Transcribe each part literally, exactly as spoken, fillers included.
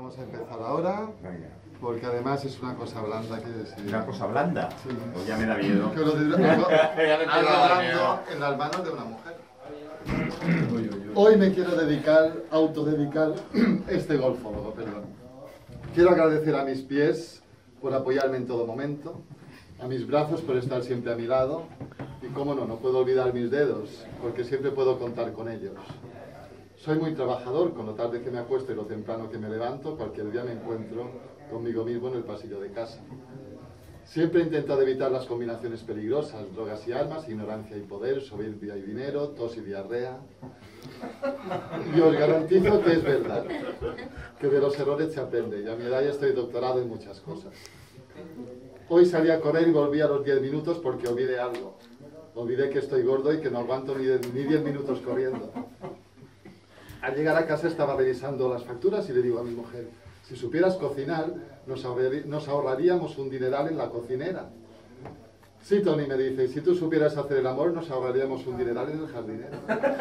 Vamos a empezar ahora, porque además es una cosa blanda que decir. ¿Una cosa blanda? Sí. Pues ya me da miedo. Que lo de, algo, algo blando en las manos de una mujer. Hoy me quiero dedicar, autodedicar, este golfólogo, perdón. Quiero agradecer a mis pies por apoyarme en todo momento, a mis brazos por estar siempre a mi lado, y cómo no, no puedo olvidar mis dedos, porque siempre puedo contar con ellos. Soy muy trabajador, con lo tarde que me acuesto y lo temprano que me levanto, cualquier día me encuentro conmigo mismo en el pasillo de casa. Siempre he intentado evitar las combinaciones peligrosas, drogas y armas, ignorancia y poder, soberbia y dinero, tos y diarrea. Y os garantizo que es verdad, que de los errores se aprende, y a mi edad ya estoy doctorado en muchas cosas. Hoy salí a correr y volví a los diez minutos porque olvidé algo. Olvidé que estoy gordo y que no aguanto ni diez minutos corriendo. Al llegar a casa estaba revisando las facturas y le digo a mi mujer: si supieras cocinar, nos, ahorrarí, nos ahorraríamos un dineral en la cocinera. Sí, Tony, me dice, y si tú supieras hacer el amor, nos ahorraríamos un dineral en el jardinero.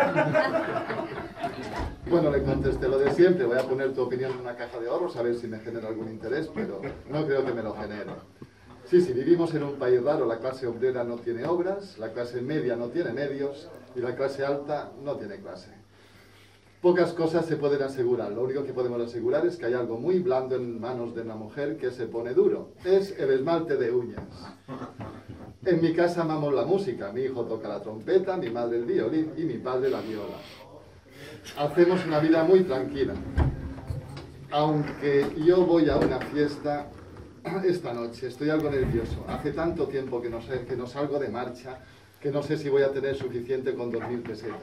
Bueno, le contesté lo de siempre, voy a poner tu opinión en una caja de ahorros a ver si me genera algún interés, pero no creo que me lo genere. Sí, sí, vivimos en un país raro, la clase obrera no tiene obras, la clase media no tiene medios y la clase alta no tiene clase. Pocas cosas se pueden asegurar, lo único que podemos asegurar es que hay algo muy blando en manos de una mujer que se pone duro. Es el esmalte de uñas. En mi casa amamos la música, mi hijo toca la trompeta, mi madre el violín y mi padre la viola. Hacemos una vida muy tranquila. Aunque yo voy a una fiesta esta noche, estoy algo nervioso. Hace tanto tiempo que no, sé, que no salgo de marcha que no sé si voy a tener suficiente con dos mil pesetas.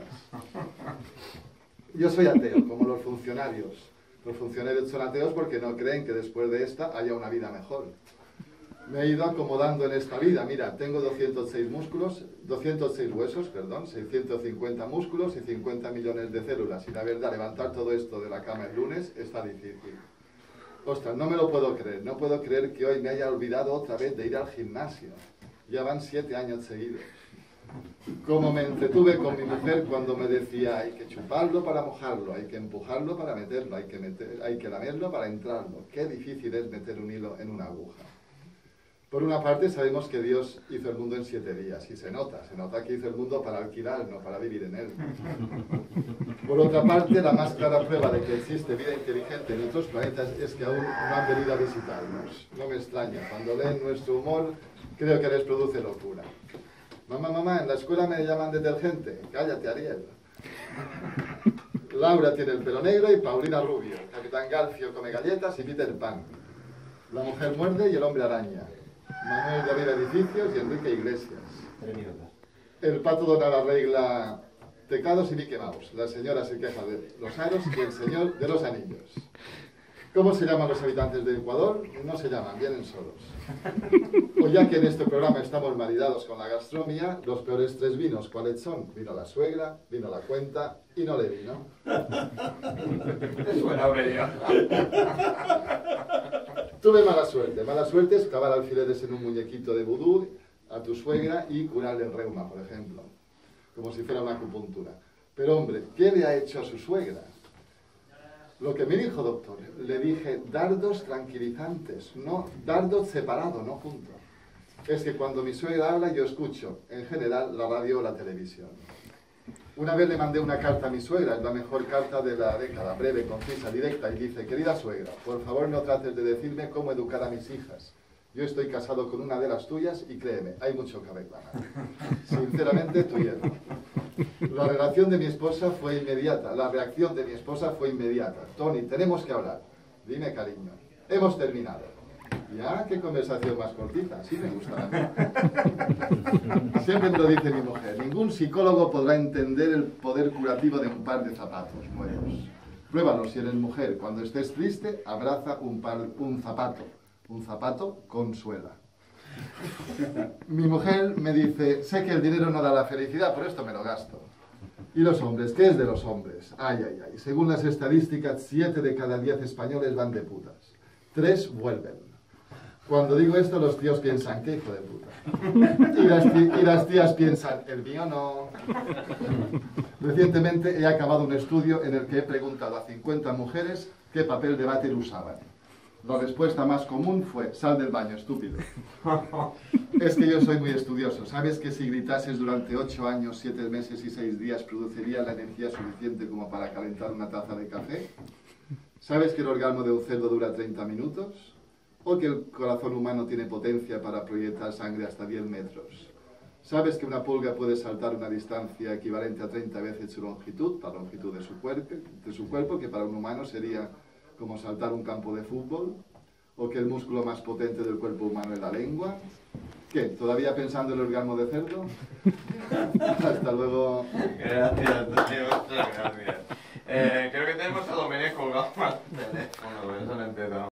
Yo soy ateo, como los funcionarios. Los funcionarios son ateos porque no creen que después de esta haya una vida mejor. Me he ido acomodando en esta vida. Mira, tengo doscientos seis músculos, doscientos seis huesos, perdón, seiscientos cincuenta músculos y cincuenta millones de células. Y la verdad, levantar todo esto de la cama el lunes está difícil. Ostras, no me lo puedo creer. No puedo creer que hoy me haya olvidado otra vez de ir al gimnasio. Ya van siete años seguidos. Como me entretuve con mi mujer cuando me decía: hay que chuparlo para mojarlo, hay que empujarlo para meterlo, hay que, meter, hay que lamerlo para entrarlo. Qué difícil es meter un hilo en una aguja. Por una parte sabemos que Dios hizo el mundo en siete días, y se nota, se nota que hizo el mundo para alquilar, no para vivir en él. Por otra parte, la más clara prueba de que existe vida inteligente en otros planetas es que aún no han venido a visitarnos. No me extraña, cuando leen nuestro humor, creo que les produce locura. Mamá, mamá, en la escuela me llaman detergente. Cállate, Ariel. Laura tiene el pelo negro y Paulina rubio. Capitán Garfio come galletas y Peter Pan. La mujer muerde y el hombre araña. Manuel David edificios y Enrique Iglesias. El pato Donald arregla tecados y Mickey Mouse. La señora se queja de los aros y el señor de los anillos. ¿Cómo se llaman los habitantes de Ecuador? No se llaman, vienen solos. O ya que en este programa estamos maridados con la gastronomía, los peores tres vinos, ¿cuáles son? Vino la suegra, vino la cuenta y no le vino. Es buena breya. Tuve mala suerte. Mala suerte es clavar alfileres en un muñequito de vudú a tu suegra y curarle el reuma, por ejemplo. Como si fuera una acupuntura. Pero hombre, ¿qué le ha hecho a su suegra? Lo que me dijo, doctor, le dije dardos tranquilizantes, no dardos separados, no juntos. Es que cuando mi suegra habla yo escucho, en general, la radio o la televisión. Una vez le mandé una carta a mi suegra, es la mejor carta de la década, breve, concisa, directa, y dice: querida suegra, por favor no trates de decirme cómo educar a mis hijas. Yo estoy casado con una de las tuyas y créeme, hay mucho que reclamar. Sinceramente, tu yerno. La relación de mi esposa fue inmediata, la reacción de mi esposa fue inmediata. Tony, tenemos que hablar. Dime, cariño. Hemos terminado. Ya, qué conversación más cortita. Sí me gusta a mí. Siempre me lo dice mi mujer. Ningún psicólogo podrá entender el poder curativo de un par de zapatos nuevos. Pruébalo si eres mujer. Cuando estés triste, abraza un, par, un zapato. Un zapato consuela. Mi mujer me dice: sé que el dinero no da la felicidad, por esto me lo gasto. ¿Y los hombres? ¿Qué es de los hombres? Ay, ay, ay. Según las estadísticas, siete de cada diez españoles van de putas. Tres vuelven. Cuando digo esto, los tíos piensan, qué hijo de puta. Y las, y las tías piensan, el mío no. Recientemente he acabado un estudio en el que he preguntado a cincuenta mujeres qué papel de váter usaban. La respuesta más común fue, sal del baño, estúpido. Es que yo soy muy estudioso. ¿Sabes que si gritases durante ocho años, siete meses y seis días produciría la energía suficiente como para calentar una taza de café? ¿Sabes que el orgasmo de un cerdo dura treinta minutos? ¿O que el corazón humano tiene potencia para proyectar sangre hasta diez metros? ¿Sabes que una pulga puede saltar una distancia equivalente a treinta veces su longitud, la longitud de su cuerpo, de su cuerpo, que para un humano sería como saltar un campo de fútbol? ¿O que el músculo más potente del cuerpo humano es la lengua? ¿Qué? ¿Todavía pensando en el orgasmo de cerdo? Hasta luego. Gracias, muchas gracias. Eh, creo que tenemos a Domenech colgado al teléfono, eso no entiendo.